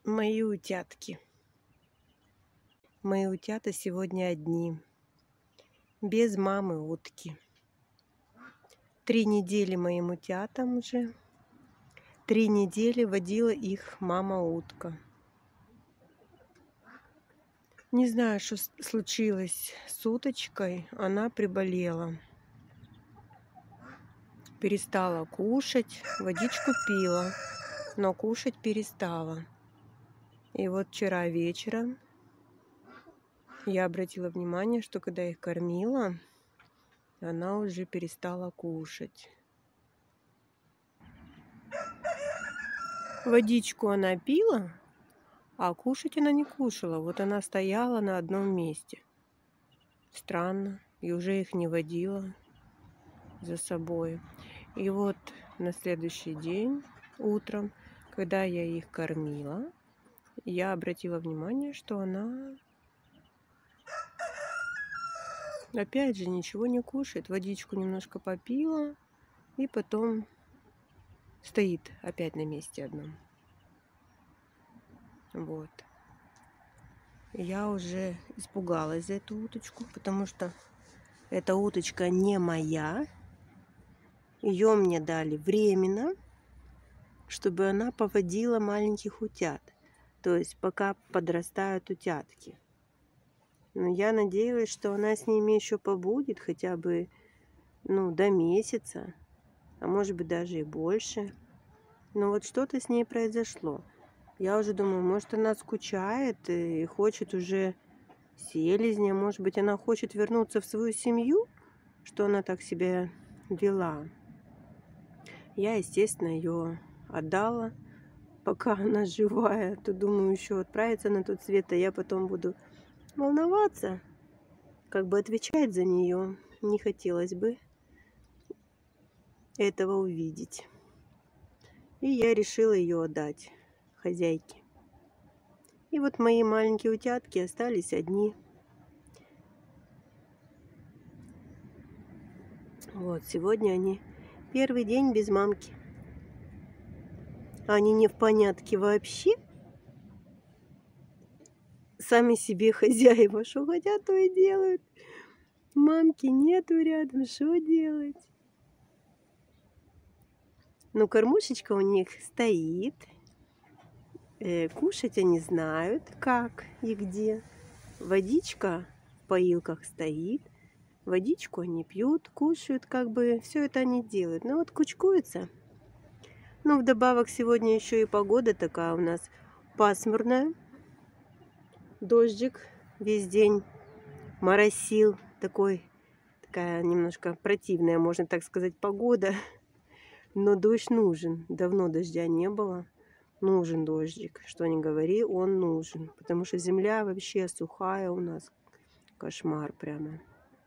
Мои утятки. Мои утята сегодня одни, без мамы утки. 3 недели моим утятам уже. 3 недели водила их мама утка. Не знаю, что случилось с уточкой. Она приболела. Перестала кушать, водичку пила, но кушать перестала. И вот вчера вечером я обратила внимание, что когда я их кормила, она уже перестала кушать. Водичку она пила, а кушать она не кушала. Вот она стояла на одном месте. Странно. И уже их не водила за собой. И вот на следующий день утром, когда я их кормила, я обратила внимание, что она опять же ничего не кушает. Водичку немножко попила и потом стоит опять на месте одном. Вот. Я уже испугалась за эту уточку, потому что эта уточка не моя. Ее мне дали временно, чтобы она поводила маленьких утят. То есть пока подрастают утятки. Но я надеялась, что она с ними еще побудет хотя бы до месяца, а может быть даже и больше. Но вот что-то с ней произошло. Я уже думаю, может она скучает и хочет уже селезня, может быть она хочет вернуться в свою семью, что она так себя вела. Я, естественно, ее отдала, пока она живая. То думаю, еще отправиться на тот свет, а я потом буду волноваться, как бы отвечать за нее. Не хотелось бы этого увидеть. И я решила ее отдать хозяйке. И вот мои маленькие утятки остались одни. Вот, сегодня они первый день без мамки. Они не в порядке вообще. Сами себе хозяева, что хотят, то и делают. Мамки нету рядом, что делать? Ну, кормушечка у них стоит. Кушать они знают, как и где. Водичка в поилках стоит. Водичку они пьют, кушают, как бы все это они делают. Но вот кучкуются. Ну, вдобавок сегодня еще и погода такая у нас пасмурная. Дождик весь день моросил. Такая немножко противная, можно так сказать, погода. Но дождь нужен. Давно дождя не было. Нужен дождик. Что ни говори, он нужен. Потому что земля вообще сухая у нас. Кошмар прямо.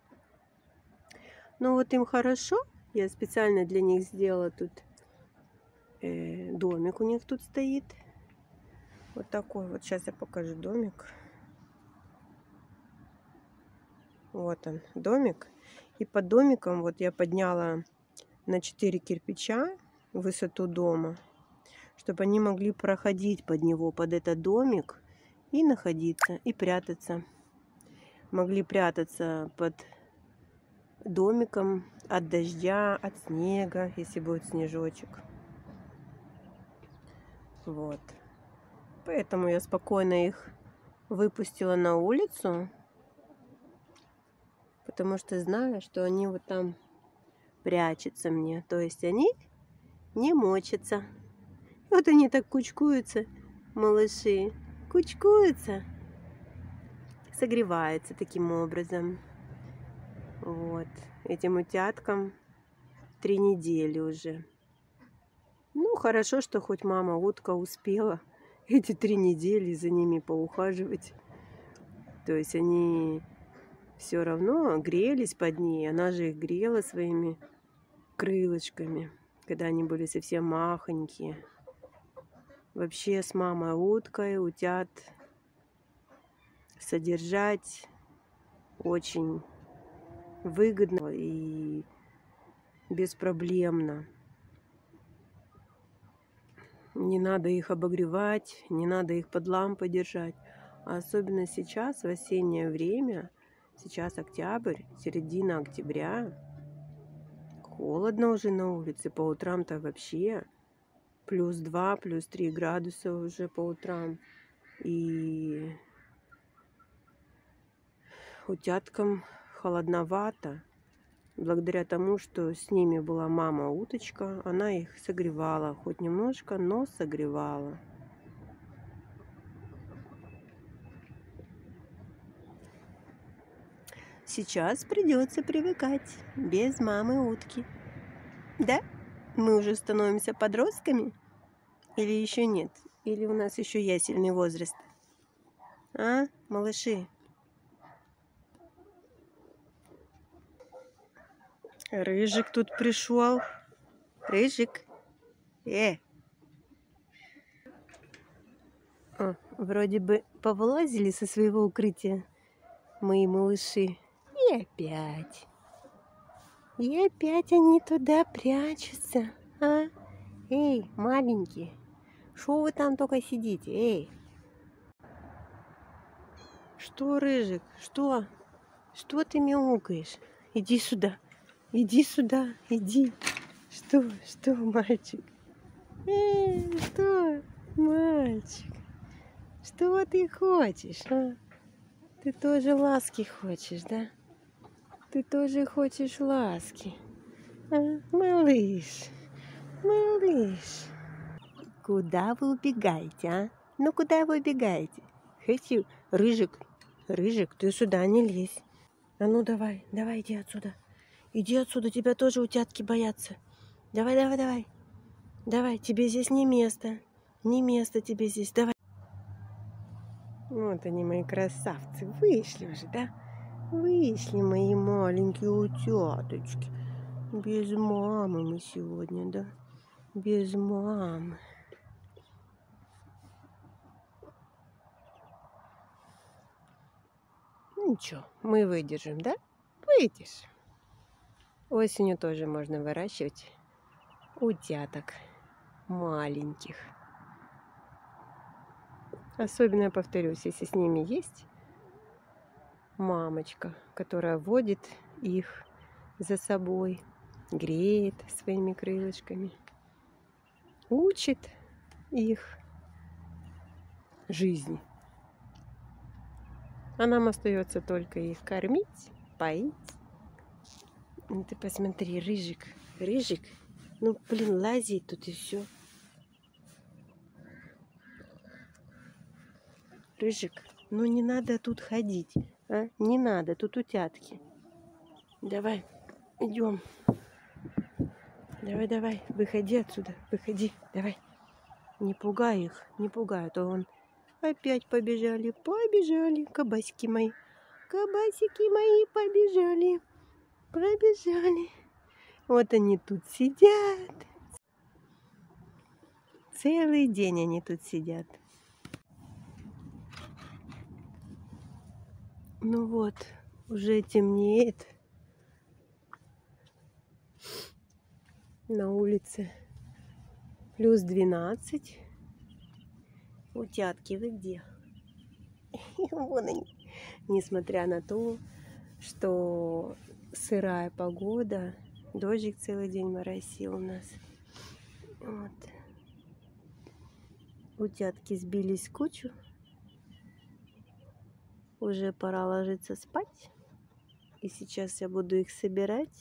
Ну вот им хорошо. Я специально для них сделала тут домик у них тут стоит. Вот такой вот. Сейчас я покажу домик. Вот он, домик. И под домиком вот я подняла на 4 кирпича высоту дома, чтобы они могли проходить под него, под этот домик, и находиться, и прятаться. Могли прятаться под домиком от дождя, от снега, если будет снежочек. Вот. Поэтому я спокойно их выпустила на улицу, потому что знаю, что они вот там прячутся мне. То есть они не мочатся. Вот они так кучкуются, малыши. Кучкуются. Согреваются таким образом. Вот. Этим утяткам 3 недели уже. Ну, хорошо, что хоть мама утка успела эти 3 недели за ними поухаживать. То есть они все равно грелись под ней. Она же их грела своими крылышками, когда они были совсем махонькие. Вообще с мамой уткой утят содержать очень выгодно и беспроблемно. Не надо их обогревать, не надо их под лампой держать. А особенно сейчас, в осеннее время, сейчас октябрь, середина октября, холодно уже на улице, по утрам-то вообще +2, +3 градуса уже по утрам. И утяткам холодновато. Благодаря тому, что с ними была мама-уточка, она их согревала, хоть немножко, но согревала. Сейчас придется привыкать без мамы-утки. Да? Мы уже становимся подростками? Или еще нет? Или у нас еще ясельный возраст? А, малыши? Рыжик тут пришел. Рыжик. О, вроде бы повылазили со своего укрытия мои малыши. И опять. И опять они туда прячутся. А? Эй, маленькие. Что вы там только сидите? Эй. Что, Рыжик? Что? Что ты мяукаешь? Иди сюда. Иди сюда. Иди. Что, мальчик? Что, мальчик? Что ты хочешь, а? Ты тоже ласки хочешь, да? Ты тоже хочешь ласки. А? Малыш, малыш. Куда вы убегаете, а? Ну, куда вы убегаете? Хочу. Рыжик, Рыжик, ты сюда не лезь. А ну, давай, давай, иди отсюда. Иди отсюда, тебя тоже утятки боятся. Давай, давай, давай. Давай, тебе здесь не место. Не место тебе здесь, давай. Вот они, мои красавцы. Вышли уже, да? Вышли мои маленькие утяточки. Без мамы мы сегодня, да? Без мамы. Ну ничего, мы выдержим, да? Выдержим. Осенью тоже можно выращивать утяток маленьких. Особенно, я повторюсь, если с ними есть мамочка, которая водит их за собой, греет своими крылышками, учит их жизни. А нам остается только их кормить, поить. Ну, ты посмотри, Рыжик, Рыжик, ну, блин, лазит тут и все. Рыжик, ну не надо тут ходить, а? Не надо, тут утятки. Давай, идем. Давай, давай, выходи отсюда, выходи, давай. Не пугай их, не пугай, а то он опять побежали, побежали, кабасики мои. Кабасики мои побежали, побежали. Вот они тут сидят. Целый день они тут сидят. Ну вот, уже темнеет. На улице +12. Утятки, вы где? Вон они. Несмотря на то, что сырая погода, дождик целый день моросил у нас. Вот. Утятки сбились в кучу. Уже пора ложиться спать. И сейчас я буду их собирать.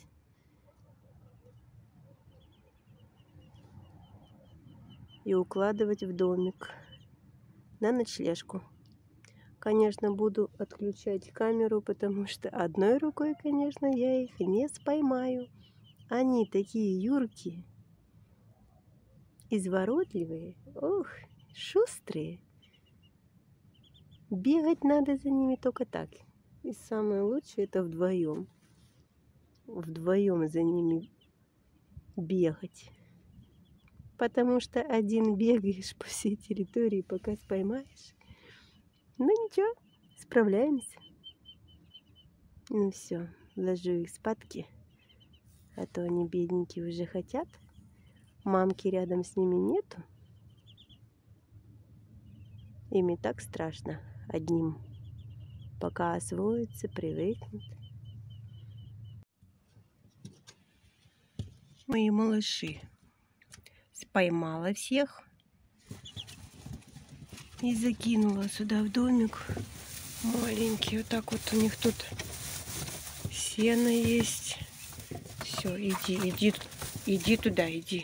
И укладывать в домик на ночлежку. Конечно, буду отключать камеру, потому что одной рукой, конечно, я их не споймаю. Они такие юркие, изворотливые, ох, шустрые. Бегать надо за ними только так. И самое лучшее это вдвоем. Вдвоем за ними бегать. Потому что один бегаешь по всей территории, пока споймаешь. Ну ничего, справляемся. Ну все, ложу их спадки. А то они бедненькие уже хотят. Мамки рядом с ними нету. Им и так страшно одним. Пока освоится, привыкнет. Мои малыши. Поймала всех и закинула сюда в домик. Маленький. Вот так вот у них тут сено есть. Все, иди туда, иди.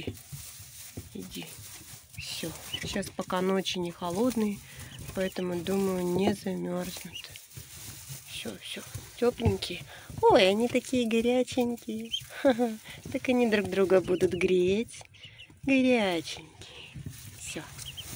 Все. Сейчас пока ночи не холодные, поэтому, думаю, не замерзнут. Все, тепленькие. Ой, они такие горяченькие. Так они друг друга будут греть. Горяченькие. Все,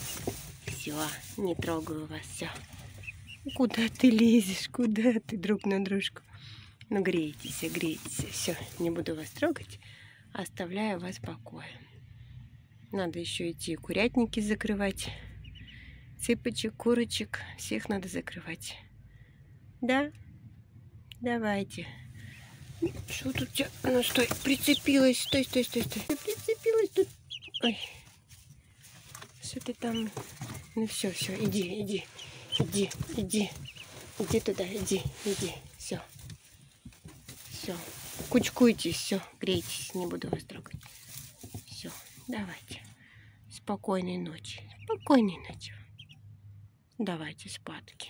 не трогаю вас, все. Куда ты лезешь? Куда ты друг на дружку? Ну, грейтесь, все, не буду вас трогать, оставляю вас в покое. Надо еще идти курятники закрывать, цыпочек, курочек, всех надо закрывать. Да? Давайте. Что тут у тебя? Ну, стой, прицепилась, стой. Прицепилась тут. Ой, что ты там? Ну, все, иди туда, иди, все. Кучкуйтесь, все, грейтесь, не буду вас трогать. Все, давайте. Спокойной ночи. Давайте спадки.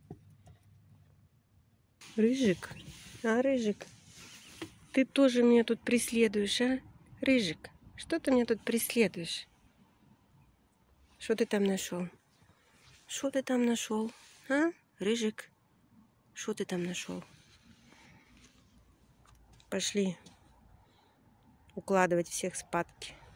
Рыжик, Рыжик, ты тоже меня тут преследуешь, а? Рыжик, что ты меня тут преследуешь? Что ты там нашел? А? Рыжик, что ты там нашел? Пошли укладывать всех спадки.